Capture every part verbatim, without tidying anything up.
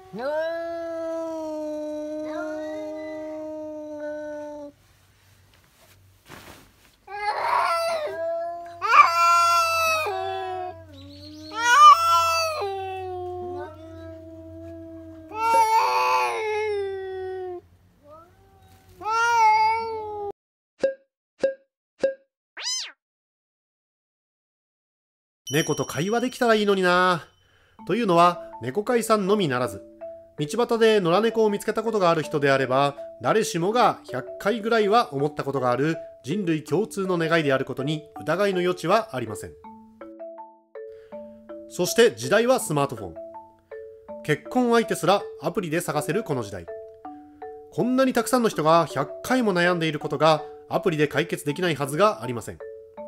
猫と会話できたらいいのにな。というのは、猫飼いさんのみならず、道端で野良猫を見つけたことがある人であれば、誰しもがひゃっかいぐらいは思ったことがある人類共通の願いであることに疑いの余地はありません。そして時代はスマートフォン。結婚相手すらアプリで探せるこの時代。こんなにたくさんの人がひゃっかいも悩んでいることがアプリで解決できないはずがありません。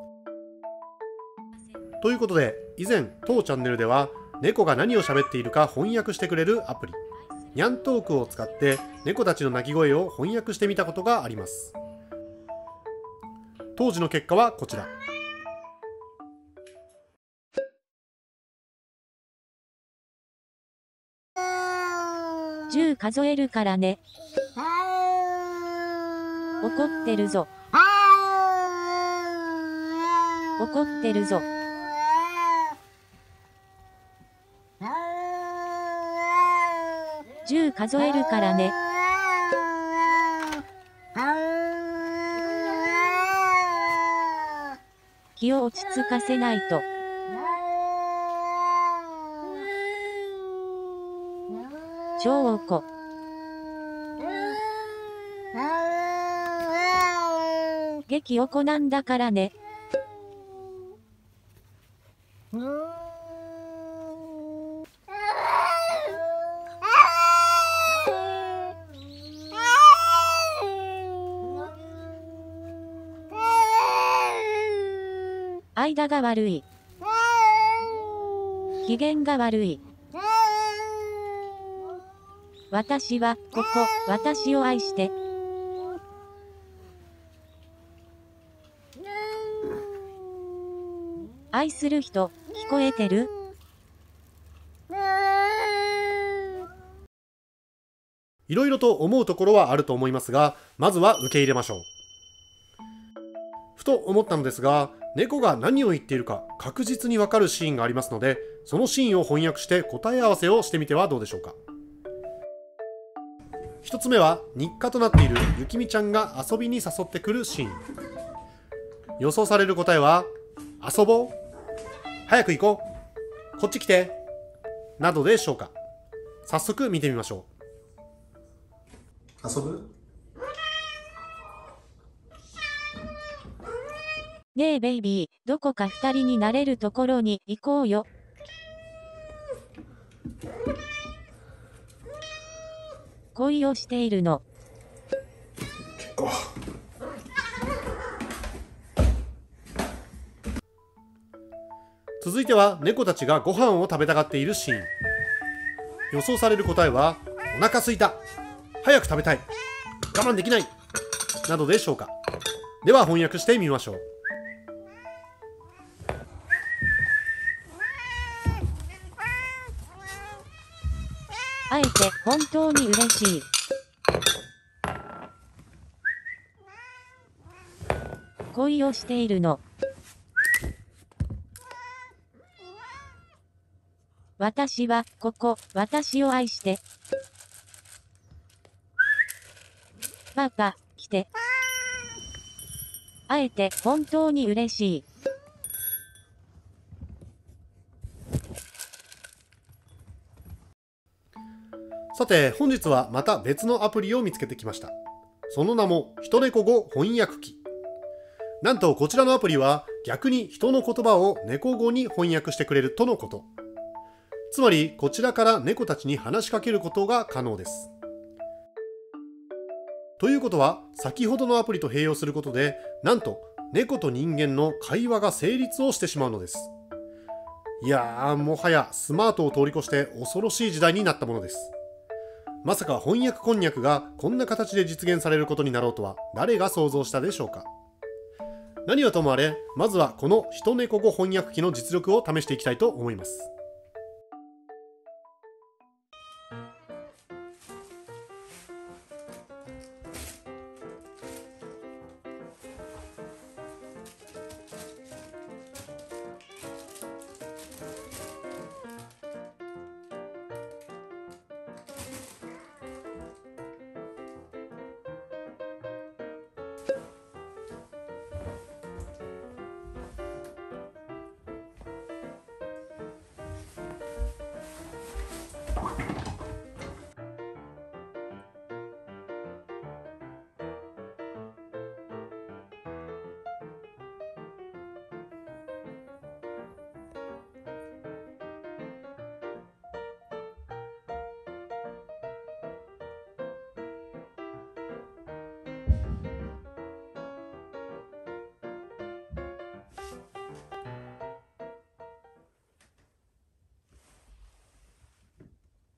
ということで、以前当チャンネルでは猫が何を喋っているか翻訳してくれるアプリニャントークを使って猫たちの鳴き声を翻訳してみたことがあります。当時の結果はこちら。 じゅう数えるからね。怒ってるぞ。怒ってるぞ。じゅう数えるからね。気を落ち着かせないと。超おこ。激おこなんだからね。間が悪い。機嫌が悪い。私はここ、私を愛して。愛する人、聞こえてる？ いろいろと思うところはあると思いますが、まずは受け入れましょう。ふと思ったのですが、猫が何を言っているか確実にわかるシーンがありますので、そのシーンを翻訳して答え合わせをしてみてはどうでしょうか。一つ目は日課となっているゆきみちゃんが遊びに誘ってくるシーン。予想される答えは、遊ぼう、早く行こう、こっち来て、などでしょうか。早速見てみましょう。遊ぶ？ ねえベイビー、どこか二人になれるところに行こうよ。恋をしているの。 続いては猫たちがご飯を食べたがっているシーン。予想される答えは、お腹すいた、早く食べたい、我慢できない、などでしょうか。では翻訳してみましょう。 会えて本当に嬉しい。恋をしているの。私はここ、私を愛して。パパ、来て。会えて本当に嬉しい。 さて、本日はまた別のアプリを見つけてきました。その名も、ひとねこ語翻訳機。なんとこちらのアプリは逆に人の言葉を猫語に翻訳してくれるとのこと。つまり、こちらから猫たちに話しかけることが可能です。ということは、先ほどのアプリと併用することで、なんと猫と人間の会話が成立をしてしまうのです。いやー、もはやスマートを通り越して恐ろしい時代になったものです。まさか翻訳こんにゃくがこんな形で実現されることになろうとは誰が想像したでしょうか。何はともあれ、まずはこのひとねこ語翻訳機の実力を試していきたいと思います。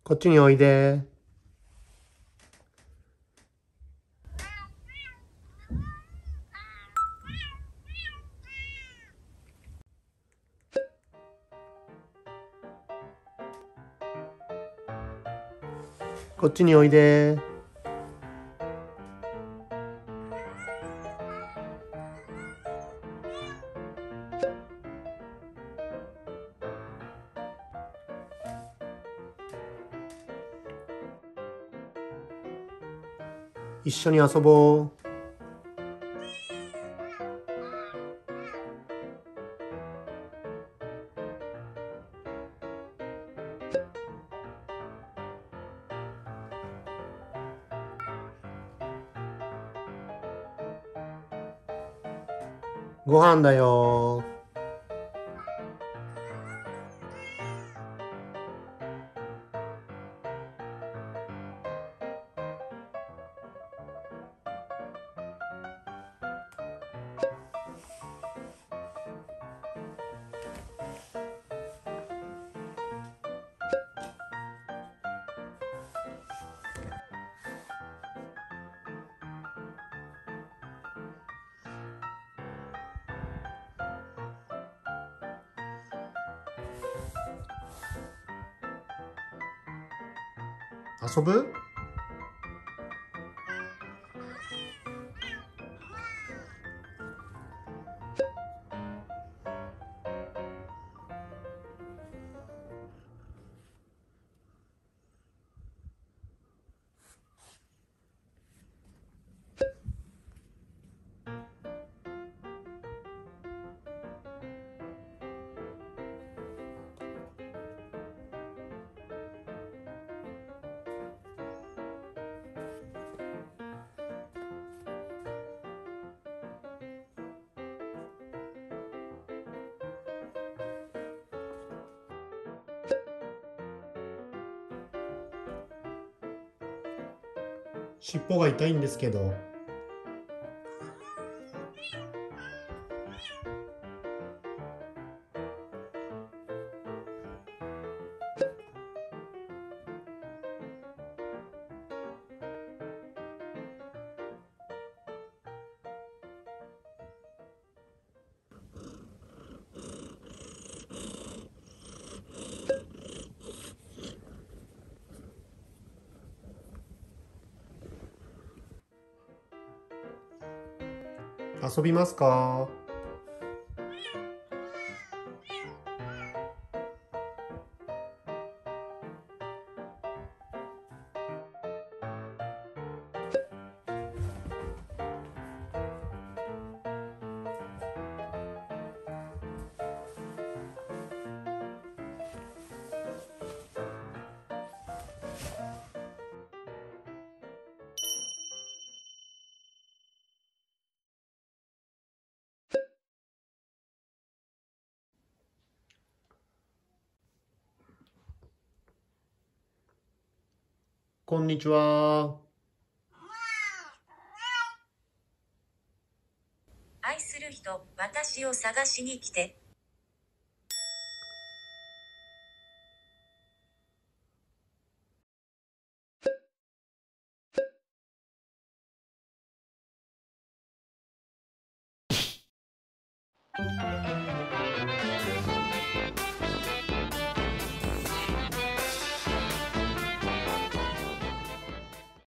こっちにおいで。こっちにおいで。一緒に遊ぼう。ご飯だよ。遊ぶ？尻尾が痛いんですけど。遊びますか？こんにちは。 愛する人、私を探しに来て。